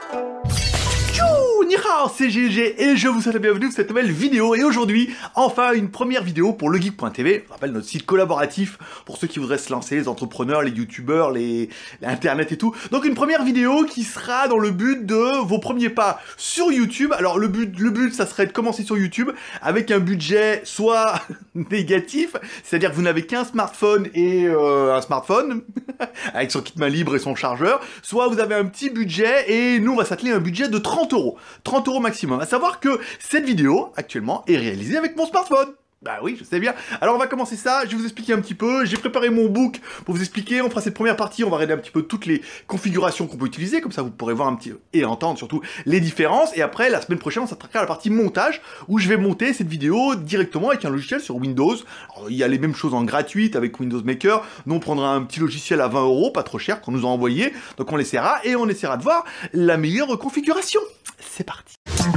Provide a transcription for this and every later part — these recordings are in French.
Ni hao, c'est GLG et je vous souhaite la bienvenue pour cette nouvelle vidéo. Et aujourd'hui, enfin une première vidéo pour legeek.tv. Je rappelle notre site collaboratif pour ceux qui voudraient se lancer, les entrepreneurs, les youtubeurs, l'internet et tout. Donc une première vidéo qui sera dans le but de vos premiers pas sur YouTube. Alors le but ça serait de commencer sur YouTube avec un budget soit négatif, c'est-à-dire que vous n'avez qu'un smartphone et un smartphone avec son kit main libre et son chargeur, soit vous avez un petit budget et nous on va s'atteler à un budget de 30 €. 30 € maximum. À savoir que cette vidéo, actuellement, est réalisée avec mon smartphone. Bah oui, je sais bien. Alors on va commencer ça, je vais vous expliquer un petit peu, j'ai préparé mon book pour vous expliquer, on fera cette première partie, on va regarder un petit peu toutes les configurations qu'on peut utiliser, comme ça vous pourrez voir un petit et entendre surtout les différences, et après la semaine prochaine on s'attaquera à la partie montage, où je vais monter cette vidéo directement avec un logiciel sur Windows. Alors, il y a les mêmes choses en gratuite avec Windows Maker, nous on prendra un petit logiciel à 20 €, pas trop cher, qu'on nous a envoyé, donc on l'essaiera, et on essaiera de voir la meilleure configuration. C'est parti.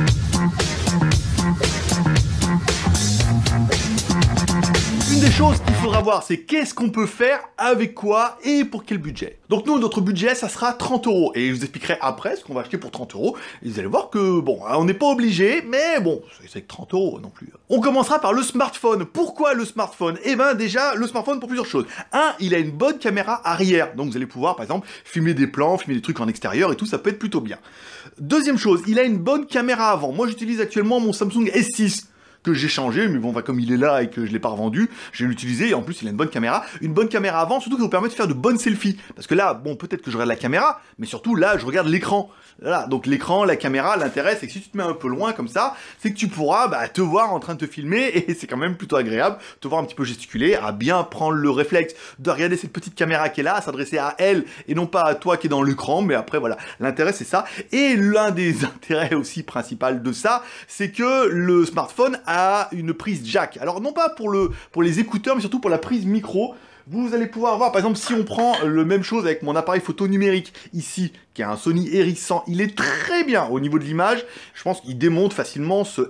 Une des choses qu'il faudra voir, c'est qu'est-ce qu'on peut faire, avec quoi et pour quel budget. Donc nous, notre budget, ça sera 30 €. Et je vous expliquerai après ce qu'on va acheter pour 30 €. Et vous allez voir que, bon, on n'est pas obligé, mais bon, c'est que 30 € non plus. On commencera par le smartphone. Pourquoi le smartphone? Eh ben déjà, le smartphone pour plusieurs choses. Un, il a une bonne caméra arrière. Donc vous allez pouvoir, par exemple, filmer des plans, filmer des trucs en extérieur et tout, ça peut être plutôt bien. Deuxième chose, il a une bonne caméra avant. Moi, j'utilise actuellement mon Samsung S6. Que j'ai changé, mais bon, comme il est là et que je l'ai pas revendu, je vais l'utiliser, et en plus il a une bonne caméra avant, surtout qui vous permet de faire de bonnes selfies, parce que là, bon, peut-être que je regarde la caméra, mais surtout là, je regarde l'écran. Voilà, donc l'écran, la caméra, l'intérêt, c'est que si tu te mets un peu loin comme ça, c'est que tu pourras te voir en train de te filmer, et c'est quand même plutôt agréable, te voir un petit peu gesticuler, à bien prendre le réflexe de regarder cette petite caméra qui est là, à s'adresser à elle, et non pas à toi qui est dans l'écran, mais après voilà, l'intérêt c'est ça. Et l'un des intérêts aussi principal de ça, c'est que le smartphone a une prise jack. Alors non pas pour les écouteurs, mais surtout pour la prise micro. Vous allez pouvoir voir, par exemple, si on prend le même chose avec mon appareil photo numérique ici, qui est un Sony Ericsson, il est très bien au niveau de l'image. Je pense qu'il démonte facilement ce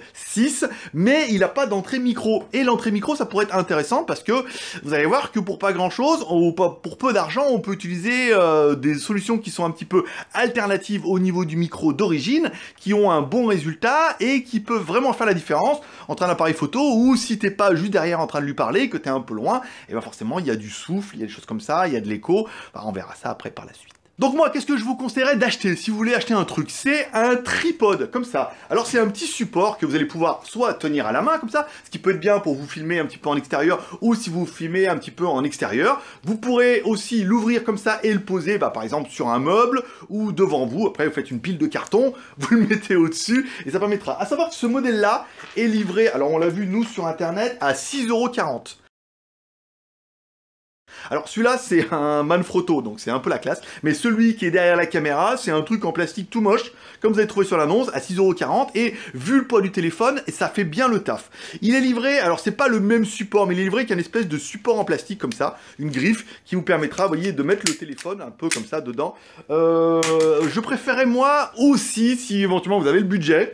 S6, mais il n'a pas d'entrée micro. Et l'entrée micro, ça pourrait être intéressant parce que vous allez voir que pour pas grand chose, ou pour peu d'argent, on peut utiliser des solutions qui sont un petit peu alternatives au niveau du micro d'origine, qui ont un bon résultat et qui peuvent vraiment faire la différence entre un appareil photo ou si t'es pas juste derrière en train de lui parler, que t'es un peu loin, et ben forcément il y a du souffle, il y a des choses comme ça, il y a de l'écho, on verra ça après par la suite. Donc moi, qu'est-ce que je vous conseillerais d'acheter si vous voulez acheter un truc? C'est un tripode, comme ça. Alors c'est un petit support que vous allez pouvoir soit tenir à la main, comme ça, ce qui peut être bien pour vous filmer un petit peu en extérieur, ou si vous filmez un petit peu en extérieur. Vous pourrez aussi l'ouvrir comme ça et le poser, par exemple, sur un meuble, ou devant vous. Après, vous faites une pile de carton, vous le mettez au-dessus, et ça permettra. À savoir que ce modèle-là est livré, alors on l'a vu, nous, sur Internet, à 6,40 €. Alors celui-là c'est un Manfrotto, donc c'est un peu la classe, mais celui qui est derrière la caméra, c'est un truc en plastique tout moche, comme vous avez trouvé sur l'annonce, à 6,40 €, et vu le poids du téléphone, ça fait bien le taf. Il est livré, alors c'est pas le même support, mais il est livré avec une espèce de support en plastique comme ça, une griffe, qui vous permettra, vous voyez, de mettre le téléphone un peu comme ça dedans. Je préférais moi aussi, si éventuellement vous avez le budget,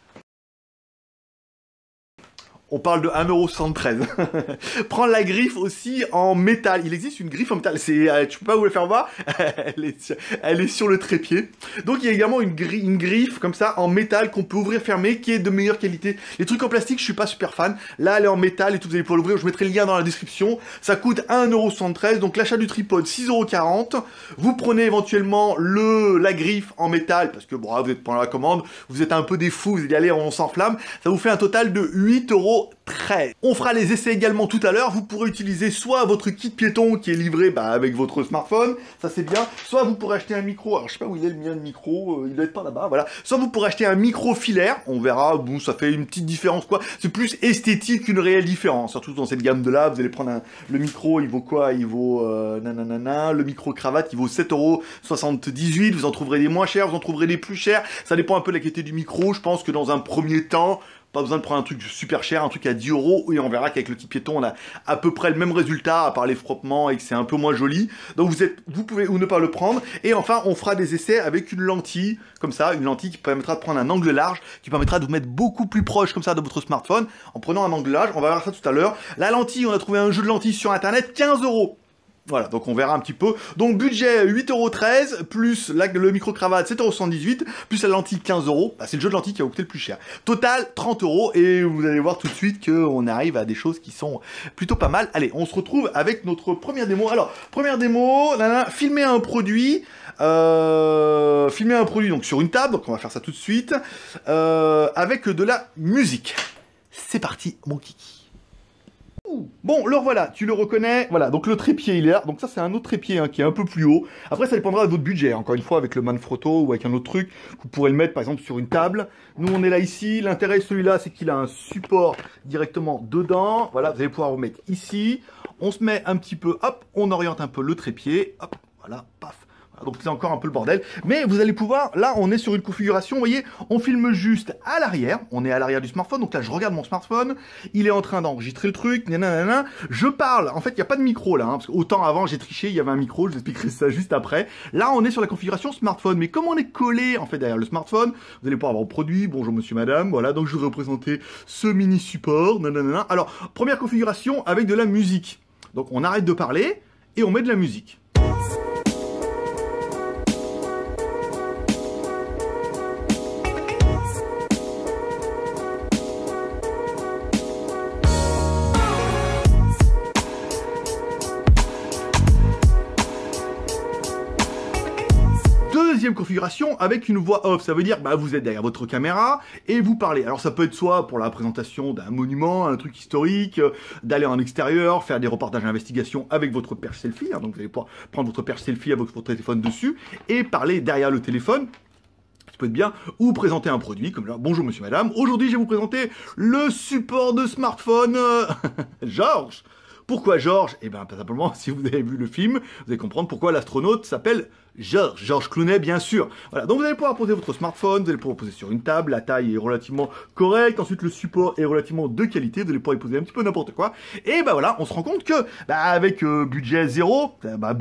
on parle de 1,73 €. Prendre la griffe aussi en métal. Il existe une griffe en métal. Tu peux pas vous la faire voir. Elle est sur le trépied. Donc il y a également une griffe comme ça en métal qu'on peut ouvrir fermer qui est de meilleure qualité. Les trucs en plastique, je suis pas super fan. Là, elle est en métal et tout. Vous allez pouvoir l'ouvrir. Je mettrai le lien dans la description. Ça coûte 1,73 €. Donc l'achat du tripode 6,40 €. Vous prenez éventuellement la griffe en métal parce que bon, vous êtes pendant la commande. Vous êtes un peu des fous. Vous allez aller, on s'enflamme. Ça vous fait un total de 8,13 €. On fera les essais également tout à l'heure. Vous pourrez utiliser soit votre kit piéton qui est livré avec votre smartphone, ça c'est bien, soit vous pourrez acheter un micro, alors je sais pas où il est le mien de micro, il doit être pas là-bas, voilà. Soit vous pourrez acheter un micro filaire, on verra, bon ça fait une petite différence quoi, c'est plus esthétique qu'une réelle différence, surtout dans cette gamme de là, vous allez prendre le micro, il vaut quoi? Il vaut nanana, le micro cravate, il vaut 7,78 €, vous en trouverez des moins chers, vous en trouverez des plus chers, ça dépend un peu de la qualité du micro, je pense que dans un premier temps, pas besoin de prendre un truc super cher, un truc à 10 €, et on verra qu'avec le kit piéton, on a à peu près le même résultat, à part les frottements et que c'est un peu moins joli. Donc vous pouvez ou ne pas le prendre. Et enfin, on fera des essais avec une lentille, comme ça, une lentille qui permettra de prendre un angle large, qui permettra de vous mettre beaucoup plus proche, comme ça, de votre smartphone, en prenant un angle large. On va voir ça tout à l'heure. La lentille, on a trouvé un jeu de lentilles sur Internet, 15 €. Voilà, donc on verra un petit peu. Donc budget 8,13 €, plus le micro-cravate 7,78 €, plus la lentille 15 €. Bah, c'est le jeu de lentille qui a coûté le plus cher. Total 30 €, et vous allez voir tout de suite qu'on arrive à des choses qui sont plutôt pas mal. Allez, on se retrouve avec notre première démo. Alors, première démo, filmer un produit. Donc sur une table, donc on va faire ça tout de suite, avec de la musique. C'est parti, mon kiki. Bon, le voilà, tu le reconnais. Voilà, donc le trépied, il est là. Donc ça, c'est un autre trépied qui est un peu plus haut. Après, ça dépendra de votre budget. Encore une fois, avec le Manfrotto ou avec un autre truc, vous pourrez le mettre, par exemple, sur une table. Nous, on est là ici. L'intérêt de celui-là, c'est qu'il a un support directement dedans. Voilà, vous allez pouvoir vous mettre ici. On se met un petit peu, hop, on oriente un peu le trépied. Hop, voilà, paf. Donc c'est encore un peu le bordel, mais vous allez pouvoir, là on est sur une configuration, vous voyez, on filme juste à l'arrière, on est à l'arrière du smartphone, donc là je regarde mon smartphone, il est en train d'enregistrer le truc, nanana, je parle, en fait il n'y a pas de micro là, parce qu'autant avant j'ai triché, il y avait un micro, je vous expliquerai ça juste après. Là on est sur la configuration smartphone, mais comme on est collé en fait derrière le smartphone, vous allez pouvoir avoir produit, bonjour monsieur madame, voilà, donc je vais représenter ce mini support, nanana. Alors, première configuration avec de la musique, donc on arrête de parler et on met de la musique. Deuxième configuration avec une voix off, ça veut dire bah, vous êtes derrière votre caméra et vous parlez. Alors ça peut être soit pour la présentation d'un monument, un truc historique, d'aller en extérieur, faire des reportages d'investigation avec votre perche selfie, donc vous allez pouvoir prendre votre perche selfie avec votre téléphone dessus et parler derrière le téléphone. Ça peut être bien, ou présenter un produit, comme là, bonjour monsieur madame, aujourd'hui je vais vous présenter le support de smartphone Georges. Pourquoi Georges? Eh bien, simplement, si vous avez vu le film, vous allez comprendre pourquoi l'astronaute s'appelle Georges. Georges Clooney, bien sûr. Voilà, donc vous allez pouvoir poser votre smartphone, vous allez pouvoir poser sur une table, la taille est relativement correcte, ensuite le support est relativement de qualité, vous allez pouvoir y poser un petit peu n'importe quoi. Et bah voilà, on se rend compte que, avec budget zéro,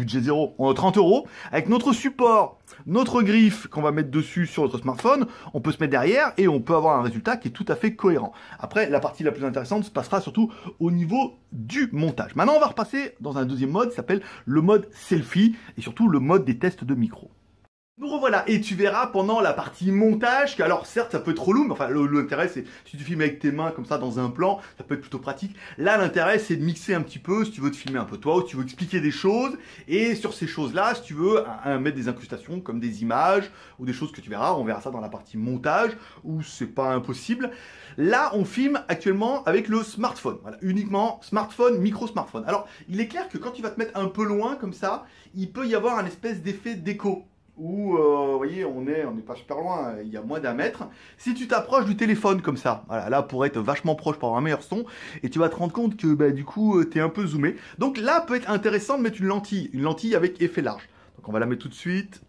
30 €, avec notre support, notre griffe qu'on va mettre dessus sur notre smartphone, on peut se mettre derrière et on peut avoir un résultat qui est tout à fait cohérent. Après, la partie la plus intéressante se passera surtout au niveau du montage. Maintenant, on va repasser dans un deuxième mode qui s'appelle le mode selfie et surtout le mode des tests de micro. Nous revoilà, et tu verras pendant la partie montage, que alors certes ça peut être relou, mais enfin l'intérêt c'est, si tu filmes avec tes mains comme ça dans un plan, ça peut être plutôt pratique. Là l'intérêt c'est de mixer un petit peu, si tu veux te filmer un peu toi, ou si tu veux expliquer des choses, et sur ces choses là, si tu veux mettre des incrustations comme des images, ou des choses que tu verras, on verra ça dans la partie montage, où c'est pas impossible. Là on filme actuellement avec le smartphone, voilà, uniquement smartphone, micro-smartphone. Alors il est clair que quand tu vas te mettre un peu loin comme ça, il peut y avoir un espèce d'effet d'écho. Où, vous voyez, on n'est pas super loin, il y a moins d'1 mètre. Si tu t'approches du téléphone comme ça, voilà, là pour être vachement proche pour avoir un meilleur son, et tu vas te rendre compte que bah, du coup tu es un peu zoomé. Donc là peut être intéressant de mettre une lentille avec effet large. Donc on va la mettre tout de suite.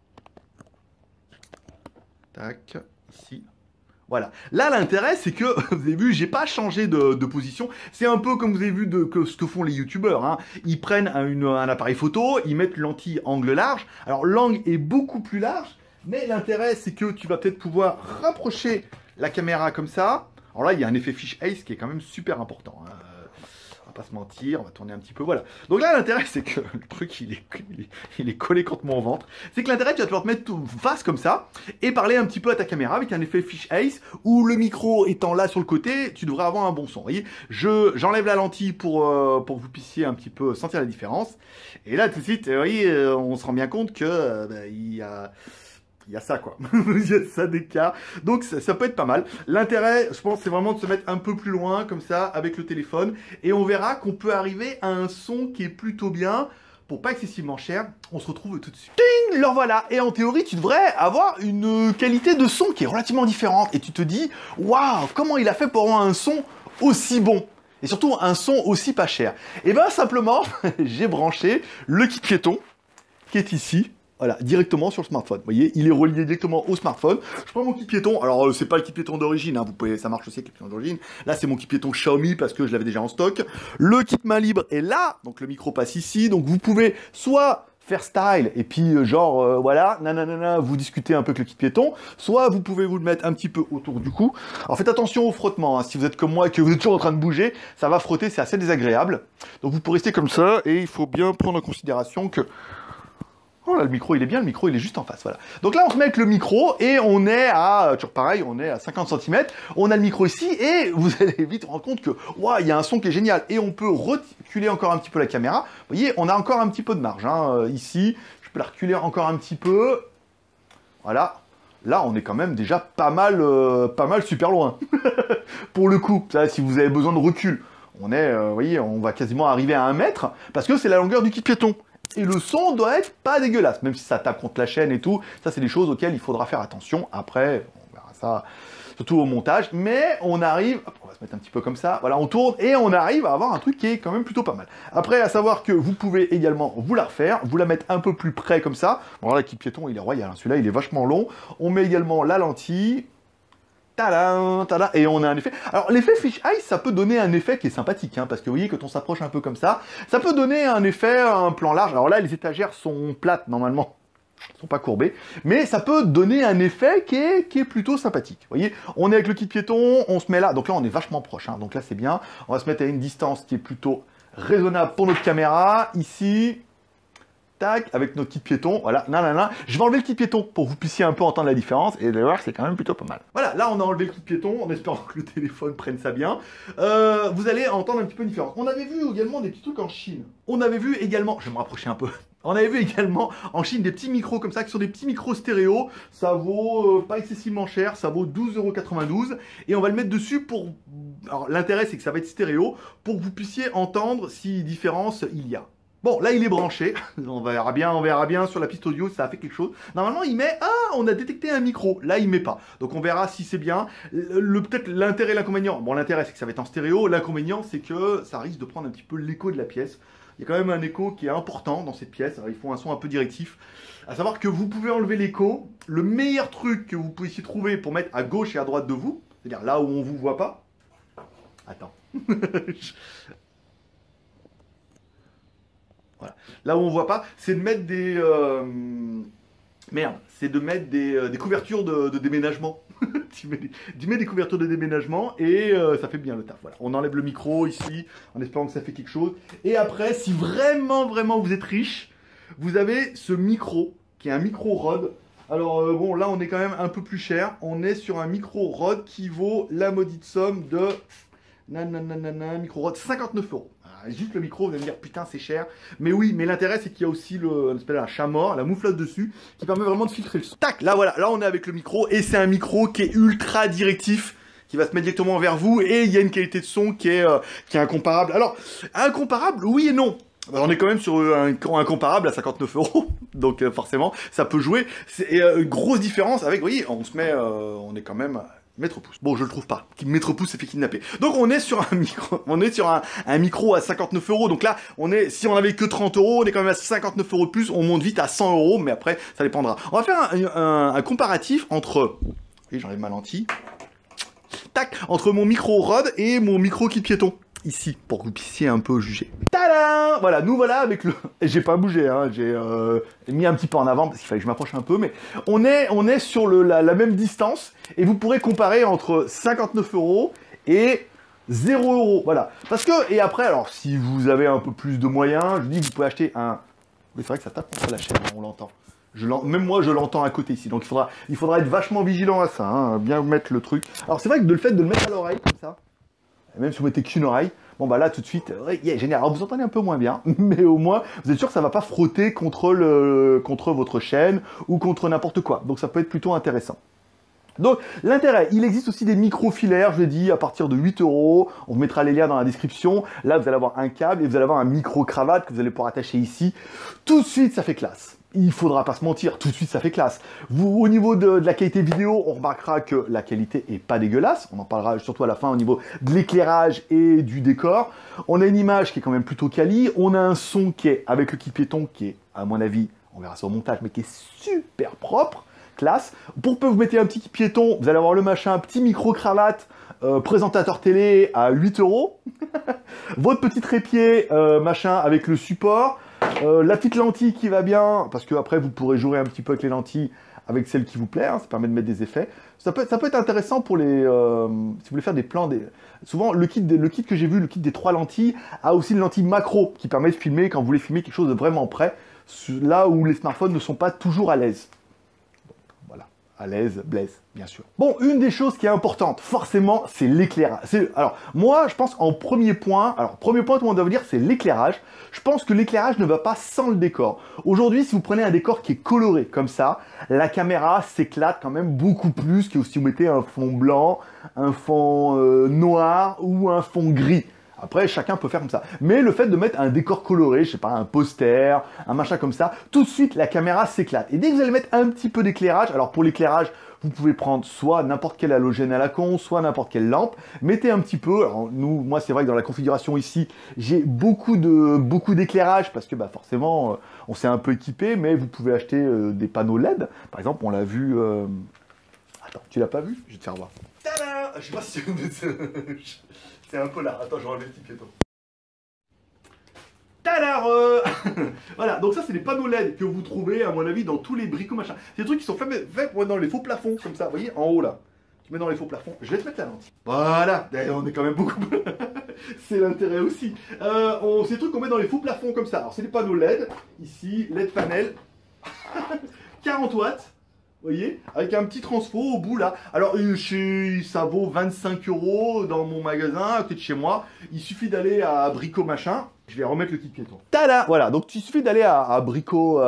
Tac, ici. Voilà. Là, l'intérêt, c'est que, vous avez vu, j'ai pas changé de position. C'est un peu comme vous avez vu ce que font les youtubeurs. Hein. Ils prennent un appareil photo, ils mettent une lentille angle large. Alors, l'angle est beaucoup plus large, mais l'intérêt, c'est que tu vas peut-être pouvoir rapprocher la caméra comme ça. Alors là, il y a un effet fish ace qui est quand même super important. Hein. On va pas se mentir, on va tourner un petit peu, voilà. Donc là, l'intérêt, c'est que le truc, il est collé contre mon ventre. C'est que l'intérêt, tu vas pouvoir te mettre tout face comme ça et parler un petit peu à ta caméra avec un effet fish ace où le micro étant là sur le côté, tu devrais avoir un bon son. Vous voyez, j'enlève la lentille pour que vous puissiez un petit peu sentir la différence. Et là, tout de suite, vous voyez, on se rend bien compte que il y a ça quoi, il y a ça d'écart, donc ça peut être pas mal. L'intérêt, je pense, c'est vraiment de se mettre un peu plus loin, comme ça, avec le téléphone, et on verra qu'on peut arriver à un son qui est plutôt bien, pour pas excessivement cher. On se retrouve tout de suite. Ting, le voilà. Et en théorie, tu devrais avoir une qualité de son qui est relativement différente, et tu te dis, waouh, comment il a fait pour avoir un son aussi bon? Et surtout, un son aussi pas cher. Et ben simplement, j'ai branché le kit piéton, qui est ici. Voilà, directement sur le smartphone. Vous voyez, il est relié directement au smartphone. Je prends mon kit piéton. Alors, c'est pas le kit piéton d'origine, hein. Vous pouvez, ça marche aussi avec le kit piéton d'origine. Là, c'est mon kit piéton Xiaomi parce que je l'avais déjà en stock. Le kit main libre est là. Donc, le micro passe ici. Donc, vous pouvez soit faire style, et puis genre, voilà, nanana, vous discutez un peu avec le kit piéton, soit vous pouvez vous le mettre un petit peu autour du cou. Alors faites attention au frottement, hein. Si vous êtes comme moi et que vous êtes toujours en train de bouger, ça va frotter, c'est assez désagréable. Donc vous pouvez rester comme ça, et il faut bien prendre en considération que... Oh là, le micro, il est bien, le micro, il est juste en face, voilà. Donc là, on se met avec le micro, et on est à, toujours pareil, on est à 50 cm, on a le micro ici, et vous allez vite vous rendre compte que, waouh, il y a un son qui est génial, et on peut reculer encore un petit peu la caméra. Vous voyez, on a encore un petit peu de marge, hein, ici, je peux la reculer encore un petit peu, voilà. Là, on est quand même déjà pas mal super loin, pour le coup, ça, si vous avez besoin de recul. On est, vous voyez, on va quasiment arriver à 1 mètre, parce que c'est la longueur du kit piéton. Et le son doit être pas dégueulasse, même si ça tape contre la chaîne et tout. Ça, c'est des choses auxquelles il faudra faire attention. Après, on verra ça, surtout au montage. Mais on arrive, hop, on va se mettre un petit peu comme ça, voilà, on tourne et on arrive à avoir un truc qui est quand même plutôt pas mal. Après, à savoir que vous pouvez également vous la refaire, vous la mettre un peu plus près comme ça. Bon, là, le kit piéton, il est royal, hein. Celui-là, il est vachement long. On met également la lentille. Tadam, tadam, et on a un effet. Alors l'effet fish eye, ça peut donner un effet qui est sympathique, hein, parce que vous voyez, quand on s'approche un peu comme ça peut donner un effet, un plan large. Alors là, les étagères sont plates normalement, elles sont pas courbées, mais ça peut donner un effet qui est plutôt sympathique. Vous voyez, on est avec le kit piéton, on se met là, donc là on est vachement proche, hein, donc là c'est bien. On va se mettre à une distance qui est plutôt raisonnable pour notre caméra, ici. Tac, avec notre kit piéton, voilà, nanana. Je vais enlever le kit piéton pour que vous puissiez un peu entendre la différence, et d'ailleurs, c'est quand même plutôt pas mal. Voilà, là, on a enlevé le kit piéton, en espérant que le téléphone prenne ça bien. Vous allez entendre un petit peu une différence. On avait vu également des petits trucs en Chine. On avait vu également, je vais me rapprocher un peu. On avait vu également en Chine des petits micros comme ça, qui sont des petits micros stéréo. Ça vaut pas excessivement cher, ça vaut 12,92 €. Et on va le mettre dessus pour... Alors, l'intérêt, c'est que ça va être stéréo, pour que vous puissiez entendre si différence il y a. Bon, là, il est branché. On verra bien sur la piste audio si ça a fait quelque chose. Normalement, il met... Ah, on a détecté un micro. Là, il met pas. Donc, on verra si c'est bien. Peut-être l'intérêt et l'inconvénient. Bon, l'intérêt, c'est que ça va être en stéréo. L'inconvénient, c'est que ça risque de prendre un petit peu l'écho de la pièce. Il y a quand même un écho qui est important dans cette pièce. Alors, il faut un son un peu directif. À savoir que vous pouvez enlever l'écho. Le meilleur truc que vous pouvez essayer de trouver pour mettre à gauche et à droite de vous, c'est-à-dire là où on vous voit pas. Attends. Voilà. Là où on voit pas, c'est de mettre des... c'est de mettre des couvertures de déménagement. tu mets des couvertures de déménagement et ça fait bien le taf. Voilà. On enlève le micro ici, en espérant que ça fait quelque chose. Et après, si vraiment vous êtes riche, vous avez ce micro, qui est un micro Rode. Alors bon, là on est quand même un peu plus cher. On est sur un micro Rode qui vaut la maudite somme de... micro Rode 59 €. Juste le micro, vous allez me dire putain c'est cher. Mais oui, mais l'intérêt c'est qu'il y a aussi un chat mort, la mouflade dessus, qui permet vraiment de filtrer le son. Tac, là voilà, là on est avec le micro, et c'est un micro qui est ultra directif, qui va se mettre directement vers vous, et il y a une qualité de son qui est incomparable. Alors, incomparable, oui et non. On est quand même sur un comparable à 59 €, donc forcément, ça peut jouer. C'est une grosse différence avec, vous voyez, on est quand même... Maître pouce. Bon, je le trouve pas. Maître pouce s'est fait kidnapper. Donc on est sur un micro, un micro à 59 €. Donc là, si on avait que 30 €, on est quand même à 59 € de plus. On monte vite à 100 €, mais après, ça dépendra. On va faire un comparatif entre... Oui, j'enlève ma lentille. Tac, entre mon micro Rode et mon micro kit piéton. Ici, pour que vous puissiez un peu juger. Tadam! Voilà, nous voilà avec le... J'ai pas bougé, hein, j'ai mis un petit peu en avant parce qu'il fallait que je m'approche un peu, mais on est sur la même distance, et vous pourrez comparer entre 59 € et 0 €. Voilà. Parce que, et après, alors, si vous avez un peu plus de moyens, je dis que vous pouvez acheter un... Mais c'est vrai que ça tape contre la chaîne, on l'entend. Même moi, je l'entends à côté ici, donc il faudra être vachement vigilant à ça, hein, bien mettre le truc. Alors, c'est vrai que le fait de le mettre à l'oreille, comme ça, même si vous mettez qu'une oreille, bon bah là tout de suite, génial. Alors vous entendez un peu moins bien, mais au moins vous êtes sûr que ça va pas frotter contre votre chaîne ou contre n'importe quoi. Donc ça peut être plutôt intéressant. Donc l'intérêt, il existe aussi des micro-filaires, je l'ai dit, à partir de 8 €. On vous mettra les liens dans la description. Là vous allez avoir un câble et vous allez avoir un micro-cravate que vous allez pouvoir attacher ici. Tout de suite ça fait classe. Il faudra pas se mentir, tout de suite ça fait classe. Au niveau de la qualité vidéo, on remarquera que la qualité est pas dégueulasse. On en parlera surtout à la fin au niveau de l'éclairage et du décor. On a une image qui est quand même plutôt quali. On a un son qui est, avec le kit piéton, qui est, à mon avis, on verra ça au montage, mais qui est super propre, classe. Pour peu vous mettez un petit kit piéton, vous allez avoir le machin, petit micro-cravate, présentateur télé à 8 €. Votre petit trépied, machin, avec le support. La petite lentille qui va bien, parce que après vous pourrez jouer un petit peu avec les lentilles, avec celle qui vous plaît, hein, ça permet de mettre des effets. Ça peut être intéressant pour les... si vous voulez faire des plans... Souvent, le kit que j'ai vu, le kit des 3 lentilles, a aussi une lentille macro qui permet de filmer quand vous voulez filmer quelque chose de vraiment près, là où les smartphones ne sont pas toujours à l'aise. Voilà, à l'aise, Blaise, bien sûr. Bon, une des choses qui est importante, forcément, c'est l'éclairage. Alors, moi, je pense en premier point, tout le monde doit vous dire, c'est l'éclairage. Je pense que l'éclairage ne va pas sans le décor. Aujourd'hui, si vous prenez un décor qui est coloré, comme ça, la caméra s'éclate quand même beaucoup plus que si vous mettez un fond blanc, un fond noir ou un fond gris. Après, chacun peut faire comme ça. Mais le fait de mettre un décor coloré, je sais pas, un poster, un machin comme ça, tout de suite, la caméra s'éclate. Et dès que vous allez mettre un petit peu d'éclairage, alors pour l'éclairage, vous pouvez prendre soit n'importe quel halogène à la con, soit n'importe quelle lampe. Mettez un petit peu. Alors moi, c'est vrai que dans la configuration ici, j'ai beaucoup d'éclairage parce que bah, forcément, on s'est un peu équipé, mais vous pouvez acheter des panneaux LED. Par exemple, on l'a vu... Attends, tu l'as pas vu? Je vais te faire voir. Tada! Je sais pas si c'est un peu là. Attends, je vais enlever le petit piéton. Tadar. Voilà, donc ça c'est des panneaux LED que vous trouvez à mon avis dans tous les bricots machin. C'est des trucs qui sont faits pour mettre dans les faux plafonds comme ça, vous voyez, en haut là. Tu mets dans les faux plafonds. Je vais te mettre la lentille. Voilà, d'ailleurs on est quand même beaucoup... c'est l'intérêt aussi. C'est des trucs qu'on met dans les faux plafonds comme ça. Alors c'est des panneaux LED, ici, LED panel, 40 watts. Vous voyez, avec un petit transfo au bout là. Alors ça vaut 25 € dans mon magasin à côté de chez moi. Il suffit d'aller à Brico machin. Je vais remettre le kit piéton. Tada! Voilà, donc il suffit d'aller à Brico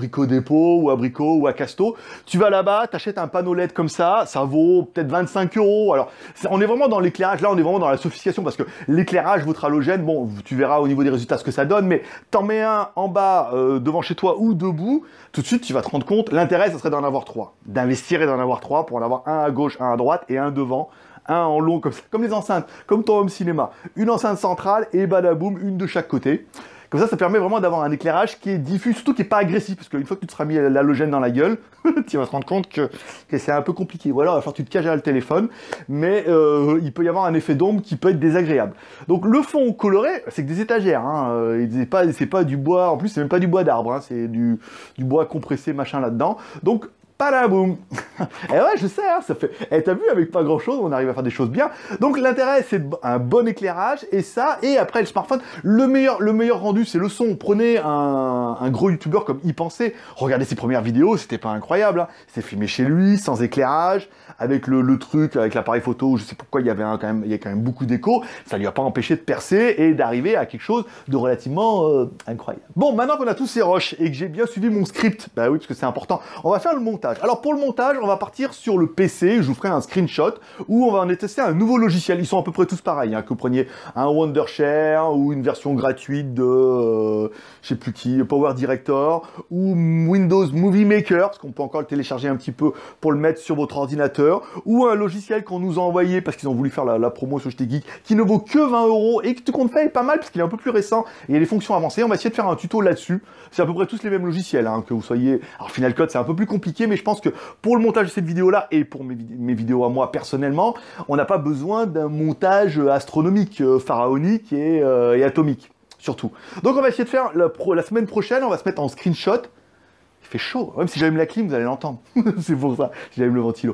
Dépôt ou à Brico ou à Casto. Tu vas là-bas, t'achètes un panneau LED comme ça vaut peut-être 25 €. Alors, on est vraiment dans l'éclairage, là on est vraiment dans la sophistication parce que l'éclairage, votre halogène, bon, tu verras au niveau des résultats ce que ça donne, mais t'en mets un en bas devant chez toi ou debout, tout de suite tu vas te rendre compte, l'intérêt ça serait d'en avoir 3. D'investir et d'en avoir 3 pour en avoir un à gauche, un à droite et un devant. Un en long comme ça, comme les enceintes, comme ton home cinéma. Une enceinte centrale et badaboum, une de chaque côté. Comme ça permet vraiment d'avoir un éclairage qui est diffus, surtout qui n'est pas agressif, parce qu'une fois que tu te seras mis l'halogène dans la gueule, tu vas te rendre compte que c'est un peu compliqué. Voilà, il va falloir que tu te caches à le téléphone, mais il peut y avoir un effet d'ombre qui peut être désagréable. Donc le fond coloré, c'est que des étagères, hein, c'est pas du bois, en plus c'est même pas du bois d'arbre, hein, c'est du bois compressé machin là-dedans. Donc Palaboum. Et ouais, je sais, hein, ça fait... Eh, t'as vu, avec pas grand-chose, on arrive à faire des choses bien. Donc l'intérêt, c'est un bon éclairage, et ça, et après le smartphone, le meilleur rendu, c'est le son. Prenez un gros youtubeur comme Y Penser, regardez ses premières vidéos, c'était pas incroyable, hein. C'est filmé chez lui, sans éclairage, avec le truc, avec l'appareil photo, je sais pourquoi il y avait quand même beaucoup d'écho, ça lui a pas empêché de percer et d'arriver à quelque chose de relativement incroyable. Bon, maintenant qu'on a tous ces rushs, et que j'ai bien suivi mon script, bah oui, parce que c'est important, on va faire le montage. Alors pour le montage, on va partir sur le PC, je vous ferai un screenshot où on va en tester un nouveau logiciel. Ils sont à peu près tous pareils, hein, que vous preniez un Wondershare ou une version gratuite de, je sais plus qui, Power Director ou Windows Movie Maker, parce qu'on peut encore le télécharger un petit peu pour le mettre sur votre ordinateur, ou un logiciel qu'on nous a envoyé parce qu'ils ont voulu faire la promo sur JT Geek, qui ne vaut que 20 € et que compte fait est pas mal parce qu'il est un peu plus récent et il y a des fonctions avancées. On va essayer de faire un tuto là-dessus. C'est à peu près tous les mêmes logiciels, hein, que vous soyez... Alors Final Cut c'est un peu plus compliqué, mais je pense que pour le montage de cette vidéo-là, et pour mes vidéos à moi personnellement, on n'a pas besoin d'un montage astronomique, pharaonique et atomique, surtout. Donc on va essayer de faire, la semaine prochaine, on va se mettre en screenshot. Il fait chaud, même si j'allume la clim, vous allez l'entendre. C'est pour ça, j'allume le ventilo.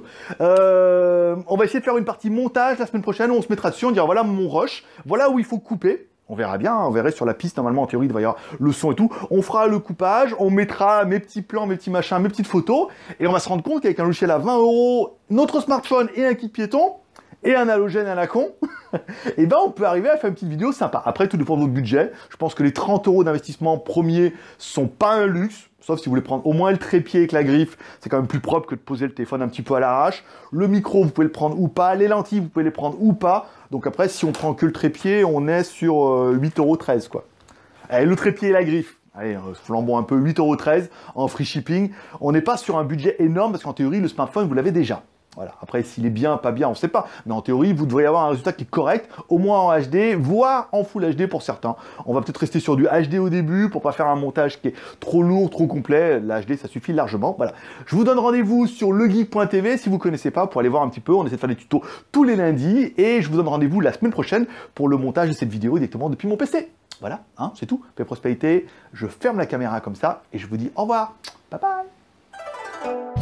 On va essayer de faire une partie montage la semaine prochaine, où on se mettra dessus, on dira voilà mon rush, voilà où il faut couper. On verra bien, on verra sur la piste, normalement, en théorie, il va y avoir le son et tout. On fera le coupage, on mettra mes petits plans, mes petits machins, mes petites photos, et on va se rendre compte qu'avec un logiciel à 20 €, notre smartphone et un kit piéton, et un halogène à la con, et ben on peut arriver à faire une petite vidéo sympa. Après, tout dépend de votre budget. Je pense que les 30 € d'investissement premier sont pas un luxe, sauf si vous voulez prendre au moins le trépied avec la griffe, c'est quand même plus propre que de poser le téléphone un petit peu à l'arrache. Le micro, vous pouvez le prendre ou pas. Les lentilles, vous pouvez les prendre ou pas. Donc après, si on prend que le trépied, on est sur 8,13 € quoi. Et le trépied et la griffe. Allez, flambons un peu, 8,13 € en free shipping. On n'est pas sur un budget énorme parce qu'en théorie, le smartphone, vous l'avez déjà. Voilà. Après, s'il est bien, pas bien, on ne sait pas. Mais en théorie, vous devriez avoir un résultat qui est correct, au moins en HD, voire en Full HD pour certains. On va peut-être rester sur du HD au début pour pas faire un montage qui est trop lourd, trop complet. L'HD, ça suffit largement. Voilà. Je vous donne rendez-vous sur legeek.tv si vous ne connaissez pas pour aller voir un petit peu. On essaie de faire des tutos tous les lundis et je vous donne rendez-vous la semaine prochaine pour le montage de cette vidéo directement depuis mon PC. Voilà, hein, c'est tout. Paix et prospérité. Je ferme la caméra comme ça et je vous dis au revoir. Bye bye.